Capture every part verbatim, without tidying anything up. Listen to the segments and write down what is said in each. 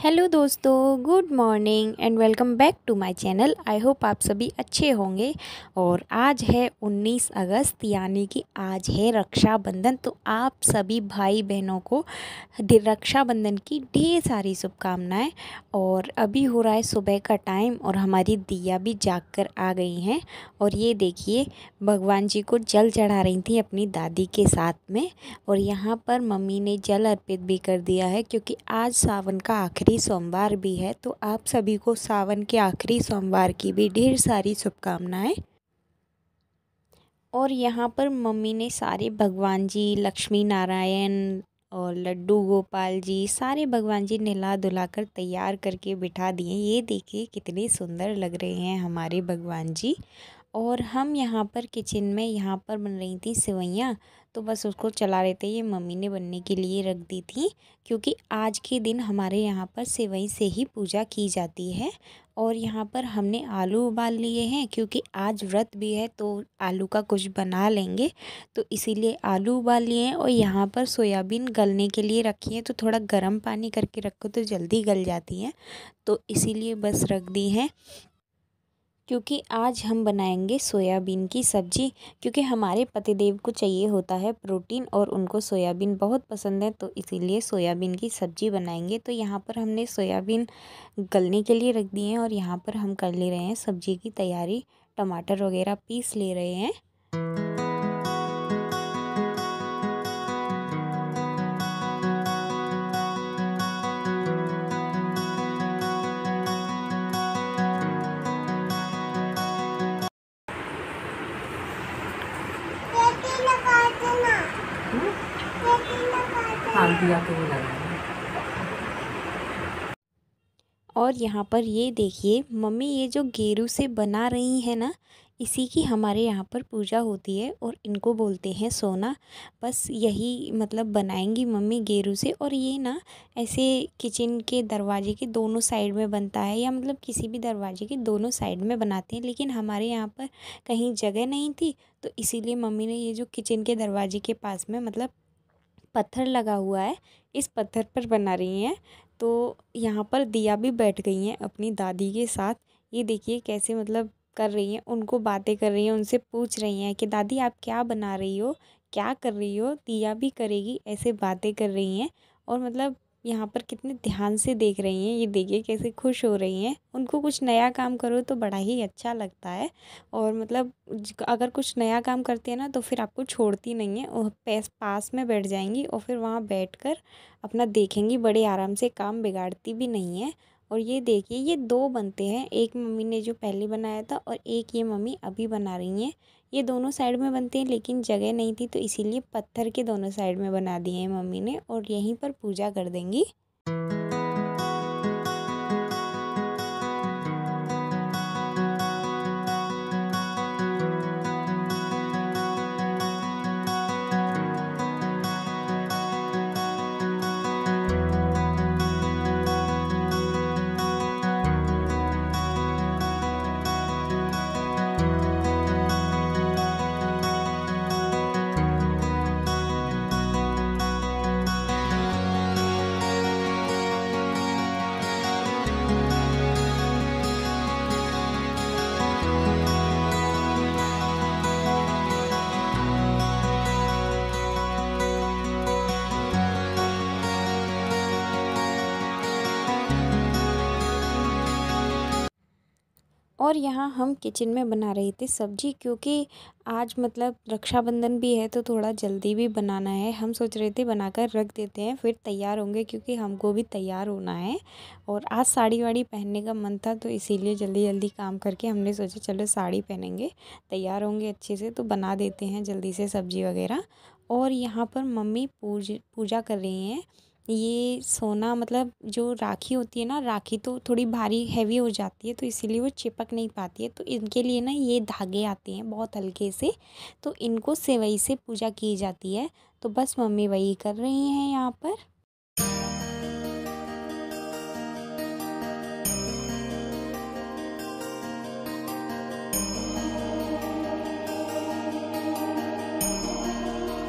Hello दोस्तों, good morning and welcome back to my channel. I hope आप सभी अच्छे होंगे। और आज है उन्नीस अगस्त, यानी कि आज है रक्षाबंधन। तो आप सभी भाई बहनों को रक्षाबंधन की ढेर सारी शुभकामनाएं। और अभी हो रहा है सुबह का टाइम और हमारी दिया भी जाग कर आ गई हैं। और ये देखिए, भगवान जी को जल चढ़ा रही थी अपनी दादी के साथ में। और यहाँ पर मम्मी ने जल अर्पित भी कर दिया है, क्योंकि आज सावन का आखिरी सोमवार भी है। तो आप सभी को सावन के आखिरी सोमवार की भी ढेर सारी शुभकामनाएं। और यहाँ पर मम्मी ने सारे भगवान जी, लक्ष्मी नारायण और लड्डू गोपाल जी, सारे भगवान जी नहला धुला कर तैयार करके बिठा दिए। ये देखिए कितने सुंदर लग रहे हैं हमारे भगवान जी। और हम यहाँ पर किचन में, यहाँ पर बन रही थी सेवइयाँ, तो बस उसको चला रहे थे। ये मम्मी ने बनने के लिए रख दी थी, क्योंकि आज के दिन हमारे यहाँ पर सेवई से ही पूजा की जाती है। और यहाँ पर हमने आलू उबाल लिए हैं, क्योंकि आज व्रत भी है तो आलू का कुछ बना लेंगे, तो इसीलिए आलू उबाल लिए हैं। और यहाँ पर सोयाबीन गलने के लिए रखी है, तो थोड़ा गर्म पानी करके रखो तो जल्दी गल जाती हैं, तो इसीलिए बस रख दी हैं। क्योंकि आज हम बनाएंगे सोयाबीन की सब्ज़ी, क्योंकि हमारे पतिदेव को चाहिए होता है प्रोटीन और उनको सोयाबीन बहुत पसंद है, तो इसीलिए सोयाबीन की सब्ज़ी बनाएंगे। तो यहाँ पर हमने सोयाबीन गलने के लिए रख दिए हैं और यहाँ पर हम कर ले रहे हैं सब्ज़ी की तैयारी। टमाटर वगैरह पीस ले रहे हैं। हाँ, दिया तो नहीं लगा है। और यहाँ पर ये देखिए, मम्मी ये जो गेरू से बना रही है ना, इसी की हमारे यहाँ पर पूजा होती है और इनको बोलते हैं सोना। बस यही मतलब बनाएंगी मम्मी गेरू से। और ये ना ऐसे किचन के दरवाजे के दोनों साइड में बनता है, या मतलब किसी भी दरवाजे के दोनों साइड में बनाते हैं। लेकिन हमारे यहाँ पर कहीं जगह नहीं थी, तो इसीलिए मम्मी ने ये जो किचन के दरवाजे के पास में मतलब पत्थर लगा हुआ है, इस पत्थर पर बना रही हैं। तो यहाँ पर दिया भी बैठ गई हैं अपनी दादी के साथ। ये देखिए कैसे मतलब कर रही हैं, उनको बातें कर रही हैं, उनसे पूछ रही हैं कि दादी आप क्या बना रही हो, क्या कर रही हो। दिया भी करेगी, ऐसे बातें कर रही हैं। और मतलब यहाँ पर कितने ध्यान से देख रही हैं, ये देखिए कैसे खुश हो रही हैं। उनको कुछ नया काम करो तो बड़ा ही अच्छा लगता है। और मतलब अगर कुछ नया काम करते हैं ना, तो फिर आपको छोड़ती नहीं है और पैस पास में बैठ जाएंगी और फिर वहाँ बैठकर अपना देखेंगी, बड़े आराम से, काम बिगाड़ती भी नहीं है। और ये देखिए, ये दो बनते हैं, एक मम्मी ने जो पहले बनाया था और एक ये मम्मी अभी बना रही हैं। ये दोनों साइड में बनते हैं, लेकिन जगह नहीं थी, तो इसीलिए पत्थर के दोनों साइड में बना दिए हैं मम्मी ने, और यहीं पर पूजा कर देंगी। और यहाँ हम किचन में बना रहे थे सब्जी, क्योंकि आज मतलब रक्षाबंधन भी है, तो थोड़ा जल्दी भी बनाना है। हम सोच रहे थे बनाकर रख देते हैं, फिर तैयार होंगे, क्योंकि हमको भी तैयार होना है। और आज साड़ी वाड़ी पहनने का मन था, तो इसीलिए जल्दी जल्दी काम करके हमने सोचा चलो साड़ी पहनेंगे, तैयार होंगे अच्छे से, तो बना देते हैं जल्दी से सब्जी वगैरह। और यहाँ पर मम्मी पूज पूजा कर रही हैं। ये सोना मतलब जो राखी होती है ना, राखी तो थोड़ी भारी हैवी हो जाती है, तो इसीलिए वो चिपक नहीं पाती है। तो इनके लिए ना ये धागे आते हैं बहुत हल्के से, तो इनको सेवई से पूजा की जाती है। तो बस मम्मी वही कर रही हैं यहाँ पर।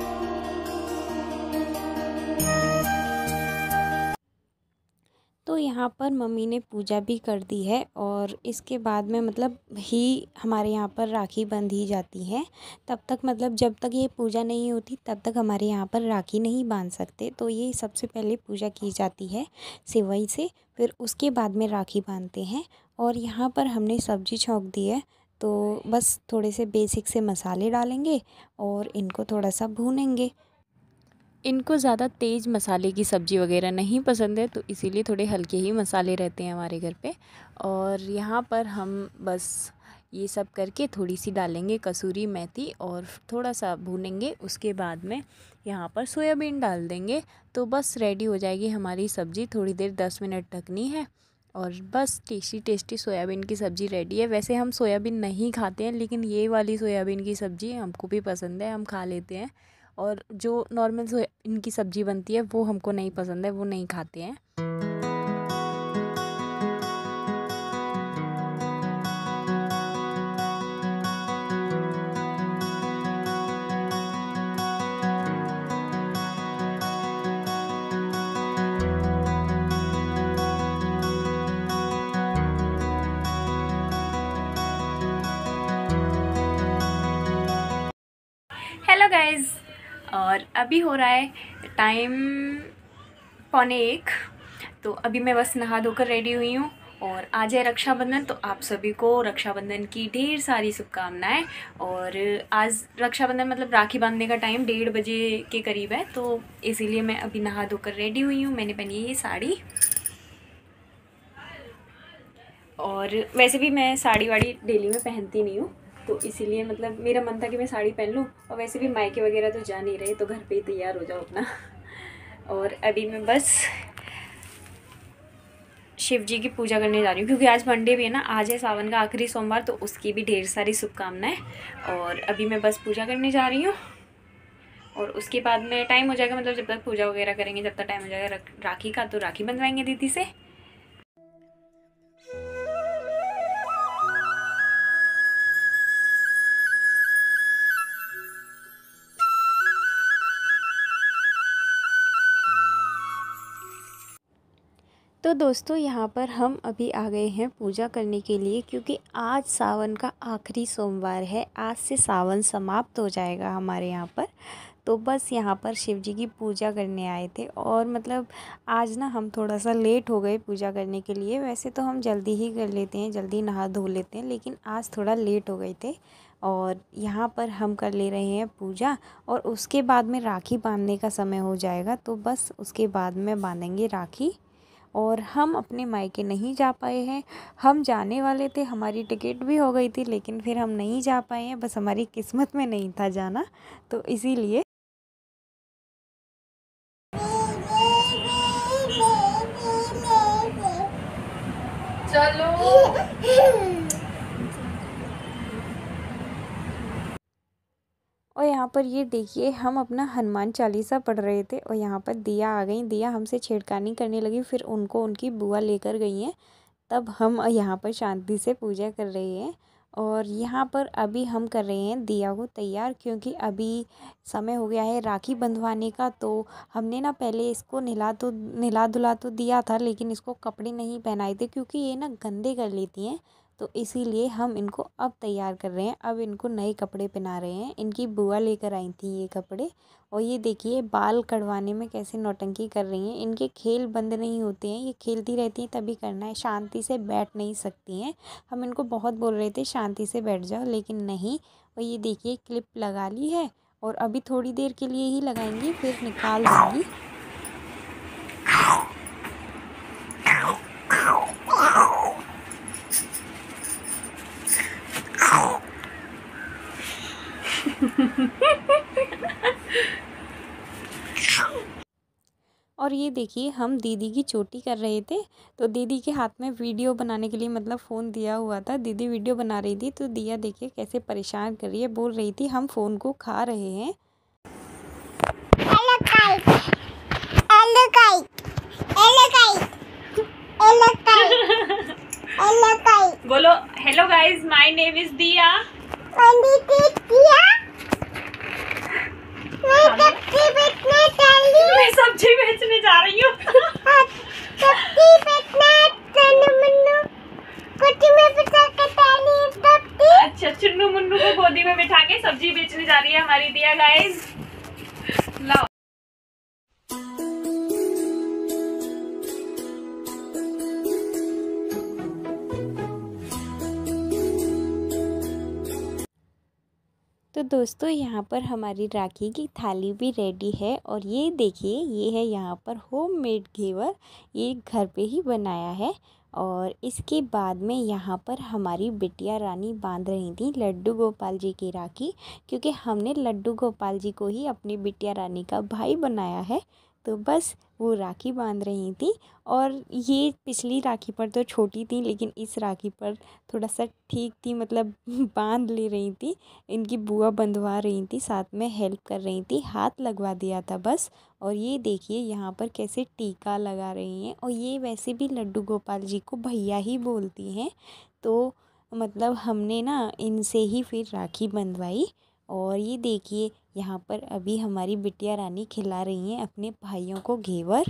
तो यहाँ पर मम्मी ने पूजा भी कर दी है और इसके बाद में मतलब ही हमारे यहाँ पर राखी बंधी जाती है। तब तक मतलब जब तक ये पूजा नहीं होती तब तक हमारे यहाँ पर राखी नहीं बांध सकते। तो ये सबसे पहले पूजा की जाती है सेवई से, फिर उसके बाद में राखी बांधते हैं। और यहाँ पर हमने सब्ज़ी छौंक दी है, तो बस थोड़े से बेसिक से मसाले डालेंगे और इनको थोड़ा सा भूनेंगे। इनको ज़्यादा तेज़ मसाले की सब्ज़ी वगैरह नहीं पसंद है, तो इसीलिए थोड़े हल्के ही मसाले रहते हैं हमारे घर पे। और यहाँ पर हम बस ये सब करके थोड़ी सी डालेंगे कसूरी मेथी और थोड़ा सा भूनेंगे। उसके बाद में यहाँ पर सोयाबीन डाल देंगे, तो बस रेडी हो जाएगी हमारी सब्ज़ी। थोड़ी देर दस मिनट ढकनी है और बस टेस्टी टेस्टी सोयाबीन की सब्ज़ी रेडी है। वैसे हम सोयाबीन नहीं खाते हैं, लेकिन ये वाली सोयाबीन की सब्ज़ी हमको भी पसंद है, हम खा लेते हैं। और जो नॉर्मल सोयाबीन की सब्ज़ी बनती है वो हमको नहीं पसंद है, वो नहीं खाते हैं। हेलो गाइज़, और अभी हो रहा है टाइम पौने एक। तो अभी मैं बस नहा धोकर रेडी हुई हूँ और आज है रक्षाबंधन, तो आप सभी को रक्षाबंधन की ढेर सारी शुभकामनाएं। और आज रक्षाबंधन मतलब राखी बांधने का टाइम डेढ़ बजे के करीब है, तो इसीलिए मैं अभी नहा धोकर रेडी हुई हूँ। मैंने पहनी है ये साड़ी, और वैसे भी मैं साड़ी वाड़ी डेली में पहनती नहीं हूँ, तो इसीलिए मतलब मेरा मन था कि मैं साड़ी पहन लूँ। और वैसे भी मायके वगैरह तो जा नहीं रहे, तो घर पे ही तैयार हो जाओ अपना। और अभी मैं बस शिव जी की पूजा करने जा रही हूँ, क्योंकि आज मंडे भी है ना, आज है सावन का आखिरी सोमवार, तो उसकी भी ढेर सारी शुभकामनाएं। और अभी मैं बस पूजा करने जा रही हूँ और उसके बाद में टाइम हो जाएगा, मतलब जब तक पूजा वगैरह करेंगे जब तक टाइम हो जाएगा राखी का, तो राखी बंधवाएंगे दीदी से। तो दोस्तों यहाँ पर हम अभी आ गए हैं पूजा करने के लिए, क्योंकि आज सावन का आखिरी सोमवार है। आज से सावन समाप्त हो जाएगा हमारे यहाँ पर। तो बस यहाँ पर शिव जी की पूजा करने आए थे, और मतलब आज ना हम थोड़ा सा लेट हो गए पूजा करने के लिए। वैसे तो हम जल्दी ही कर लेते हैं, जल्दी नहा धो लेते हैं, लेकिन आज थोड़ा लेट हो गए थे। और यहाँ पर हम कर ले रहे हैं पूजा, और उसके बाद में राखी बांधने का समय हो जाएगा, तो बस उसके बाद में बांधेंगे राखी। और हम अपने मायके नहीं जा पाए हैं। हम जाने वाले थे, हमारी टिकट भी हो गई थी, लेकिन फिर हम नहीं जा पाए हैं, बस हमारी किस्मत में नहीं था जाना, तो इसीलिए। चलो। और यहाँ पर ये देखिए, हम अपना हनुमान चालीसा पढ़ रहे थे और यहाँ पर दिया आ गई। दिया हमसे छेड़खानी करने लगी, फिर उनको उनकी बुआ लेकर गई हैं। तब हम यहाँ पर शांति से पूजा कर रहे हैं। और यहाँ पर अभी हम कर रहे हैं दिया को तैयार, क्योंकि अभी समय हो गया है राखी बंधवाने का। तो हमने ना पहले इसको नहला तो नहला धुला तो दिया था, लेकिन इसको कपड़े नहीं पहनाए थे, क्योंकि ये ना गंदे कर लेती हैं। तो इसीलिए हम इनको अब तैयार कर रहे हैं, अब इनको नए कपड़े पहना रहे हैं। इनकी बुआ लेकर आई थी ये कपड़े। और ये देखिए बाल कटवाने में कैसे नौटंकी कर रही हैं। इनके खेल बंद नहीं होते हैं, ये खेलती रहती हैं, तभी करना है, शांति से बैठ नहीं सकती हैं। हम इनको बहुत बोल रहे थे शांति से बैठ जाओ, लेकिन नहीं। और ये देखिए क्लिप लगा ली है, और अभी थोड़ी देर के लिए ही लगाएंगी, फिर निकाल देंगी। और ये देखिए हम दीदी की चोटी कर रहे थे, तो दीदी के हाथ में वीडियो बनाने के लिए मतलब फ़ोन दिया हुआ था। दीदी वीडियो बना रही थी, तो दिया देखिए कैसे परेशान कर रही है, बोल रही थी हम फ़ोन को खा रहे हैं। Hello guys, hello guys, hello guys, hello guys, hello guys, बोलो hello guys, my name is Diya. My name is Diya. मैं सब्जी बेचने जा रही हूँ। सब्जी बेचने रही है हमारी दिया गाइस। लाओ तो दोस्तों यहाँ पर हमारी राखी की थाली भी रेडी है और ये देखिए ये है यहाँ पर होममेड घेवर, ये घर पे ही बनाया है। और इसके बाद में यहाँ पर हमारी बिटिया रानी बांध रही थी लड्डू गोपाल जी की राखी, क्योंकि हमने लड्डू गोपाल जी को ही अपनी बिटिया रानी का भाई बनाया है। तो बस वो राखी बांध रही थी और ये पिछली राखी पर तो छोटी थी, लेकिन इस राखी पर थोड़ा सा ठीक थी, मतलब बांध ले रही थी। इनकी बुआ बंधवा रही थी, साथ में हेल्प कर रही थी, हाथ लगवा दिया था बस। और ये देखिए यहाँ पर कैसे टीका लगा रही हैं। और ये वैसे भी लड्डू गोपाल जी को भैया ही बोलती हैं, तो मतलब हमने ना इनसे ही फिर राखी बंधवाई। और ये देखिए यहाँ पर अभी हमारी बिटिया रानी खिला रही हैं अपने भाइयों को घेवर।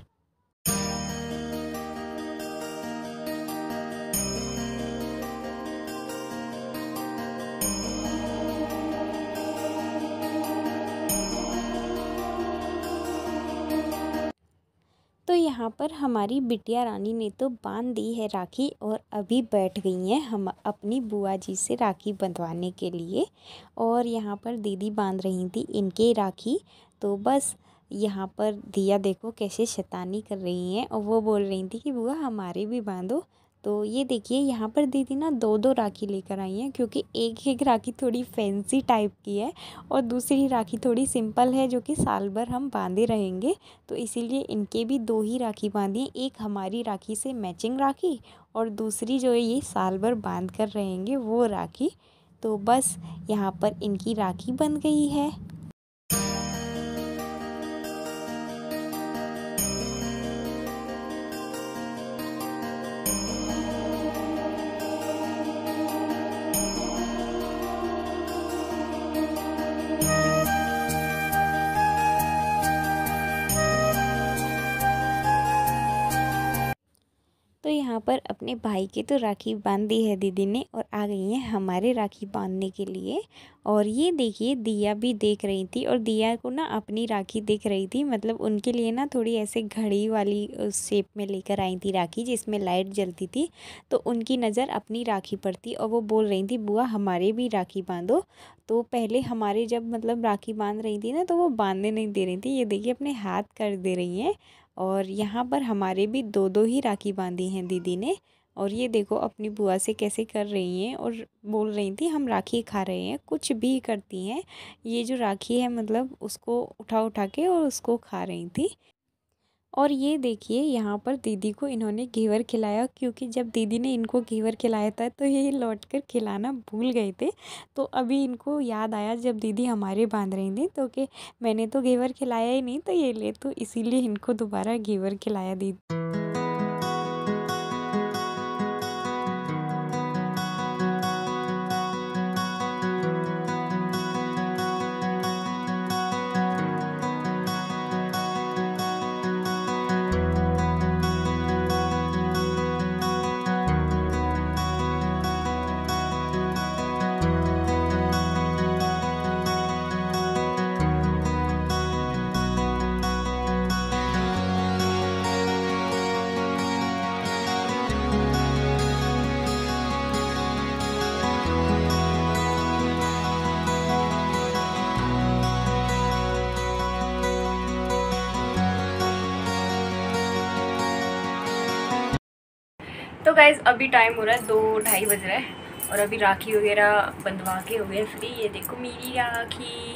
तो यहाँ पर हमारी बिटिया रानी ने तो बांध दी है राखी और अभी बैठ गई हैं हम अपनी बुआ जी से राखी बंधवाने के लिए। और यहाँ पर दीदी बांध रही थी इनके राखी। तो बस यहाँ पर दिया देखो कैसे शैतानी कर रही हैं और वो बोल रही थी कि बुआ हमारे भी बांधो। तो ये देखिए यहाँ पर दीदी ना दो दो राखी लेकर आई हैं, क्योंकि एक एक राखी थोड़ी फैंसी टाइप की है और दूसरी राखी थोड़ी सिंपल है, जो कि साल भर हम बांधे रहेंगे। तो इसीलिए इनके भी दो ही राखी बांधी हैं, एक हमारी राखी से मैचिंग राखी और दूसरी जो है ये साल भर बांध कर रहेंगे वो राखी। तो बस यहाँ पर इनकी राखी बन गई है। तो यहाँ पर अपने भाई की तो राखी बांध दी है दीदी ने और आ गई हैं हमारे राखी बांधने के लिए। और ये देखिए दिया भी देख रही थी और दिया को ना अपनी राखी दिख रही थी, मतलब उनके लिए ना थोड़ी ऐसे घड़ी वाली शेप में लेकर आई थी राखी जिसमें लाइट जलती थी। तो उनकी नज़र अपनी राखी पर थी और वो बोल रही थी बुआ हमारे भी राखी बांधो। तो पहले हमारे जब मतलब राखी बांध रही थी ना तो वो बांधने नहीं दे रही थी, ये देखिए अपने हाथ कर दे रही हैं। और यहाँ पर हमारे भी दो दो ही राखी बांधी हैं दीदी ने। और ये देखो अपनी बुआ से कैसे कर रही हैं और बोल रही थी हम राखी खा रहे हैं, कुछ भी करती हैं। ये जो राखी है मतलब उसको उठा उठा के और उसको खा रही थी। और ये देखिए यहाँ पर दीदी को इन्होंने घेवर खिलाया, क्योंकि जब दीदी ने इनको घेवर खिलाया था तो ये लौटकर खिलाना भूल गए थे। तो अभी इनको याद आया जब दीदी हमारे बांध रही थी तो कि मैंने तो घेवर खिलाया ही नहीं, तो ये ले, तो इसीलिए इनको दोबारा घेवर खिलाया दीदी। तो गाइज अभी टाइम हो रहा है दो ढाई बज रहा है और अभी राखी वगैरह बंधवा के हो गए फ्री। ये देखो मेरी राखी,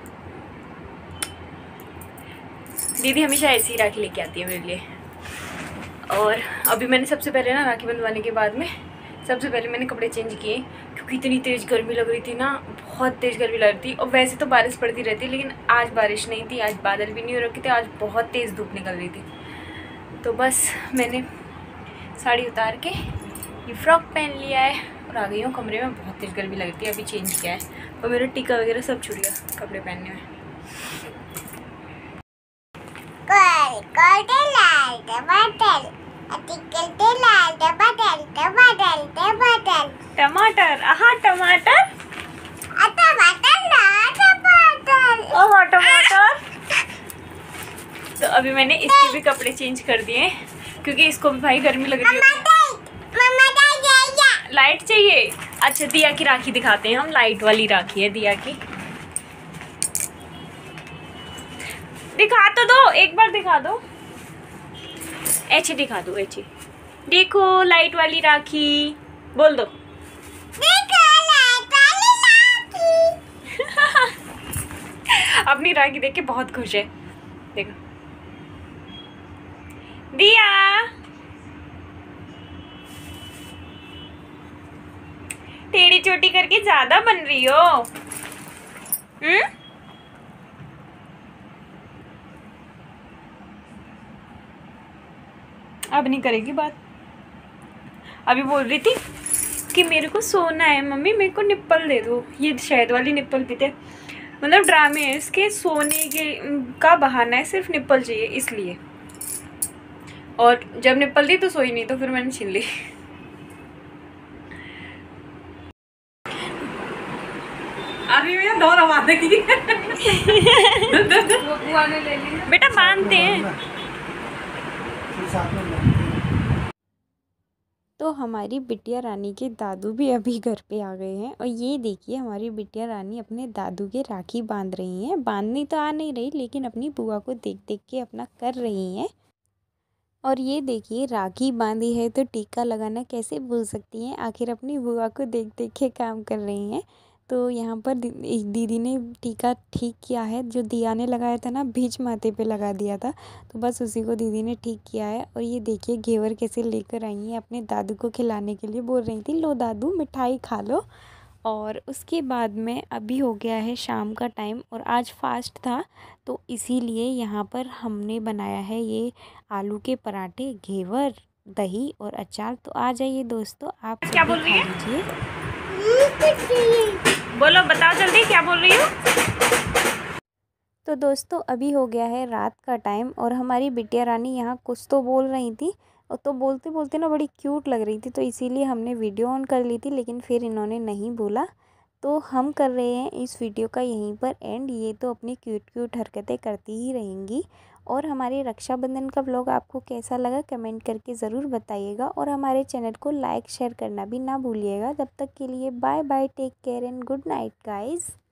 दीदी हमेशा ऐसी ही राखी लेके आती है मेरे लिए। और अभी मैंने सबसे पहले ना राखी बंधवाने के बाद में सबसे पहले मैंने कपड़े चेंज किए, क्योंकि इतनी तेज़ गर्मी लग रही थी ना, बहुत तेज़ गर्मी लग रही थी। और वैसे तो बारिश पड़ती रहती, लेकिन आज बारिश नहीं थी, आज बादल भी नहीं हो रखे थे, आज बहुत तेज़ धूप निकल रही थी। तो बस मैंने साड़ी उतार के ये फ्रॉक पहन लिया है और आ गई हूँ कमरे में। बहुत तेज़ गर्मी लग रही थी, अभी चेंज किया है और मेरा टीका वगैरह सब छूट गया कपड़े पहनने में। टमाटर, हाँ टमाटर, अभी मैंने इसके भी कपड़े चेंज कर दिए क्योंकि इसको भी भाई गर्मी लग रही है। लाइट चाहिए? अच्छा दिया की राखी दिखाते हैं हम। लाइट वाली राखी है दिया की। दिखा तो दो, एक बार दिखा दो। ऐसे दिखा दो, ऐसे देखो लाइट वाली राखी। बोल दो देखो लाइट वाली राखी। अपनी राखी देख के बहुत खुश है। देखो दिया, टेढ़ी चोटी करके ज्यादा बन रही हो। हम्म अब नहीं करेगी बात। अभी बोल रही थी कि मेरे को सोना है मम्मी, मेरे को निप्पल दे दो। ये शहद वाली निप्पल पीते, मतलब ड्रामे है इसके। सोने के का बहाना है, सिर्फ निप्पल चाहिए इसलिए। और जब निप्पल दी तो सोई नहीं, तो फिर मैंने छीन ली। अभी मैं दो रवाना की। वो बुआ ने ले ली। बेटा बांधते हैं। तो हमारी बिटिया रानी के दादू भी अभी घर पे आ गए हैं और ये देखिए हमारी बिटिया रानी अपने दादू के राखी बांध रही हैं। बांधनी तो आ नहीं रही लेकिन अपनी बुआ को देख देख के अपना कर रही हैं। और ये देखिए राखी बांधी है तो टीका लगाना कैसे भूल सकती हैं, आखिर अपनी बुआ को देख देख के काम कर रही हैं। तो यहाँ पर दी, दीदी ने टीका ठीक किया है। जो दिया ने लगाया था ना, बीच माथे पे लगा दिया था, तो बस उसी को दीदी ने ठीक किया है। और ये देखिए घेवर कैसे लेकर आई हैं अपने दादू को खिलाने के लिए। बोल रही थी लो दादू मिठाई खा लो। और उसके बाद में अभी हो गया है शाम का टाइम और आज फास्ट था, तो इसीलिए यहाँ पर हमने बनाया है ये आलू के पराठे, घेवर, दही और अचार। तो आ जाइए दोस्तों, आप क्या बोल रही है? लीजिए। बोलो बताओ जल्दी क्या बोल रही हो। तो दोस्तों अभी हो गया है रात का टाइम और हमारी बिटिया रानी यहाँ कुछ तो बोल रही थी और तो बोलते बोलते ना बड़ी क्यूट लग रही थी, तो इसीलिए हमने वीडियो ऑन कर ली थी, लेकिन फिर इन्होंने नहीं बोला। तो हम कर रहे हैं इस वीडियो का यहीं पर एंड। ये तो अपनी क्यूट क्यूट हरकतें करती ही रहेंगी। और हमारे रक्षाबंधन का व्लॉग आपको कैसा लगा कमेंट करके ज़रूर बताइएगा और हमारे चैनल को लाइक शेयर करना भी ना भूलिएगा। तब तक के लिए bye bye, take care and good night guys.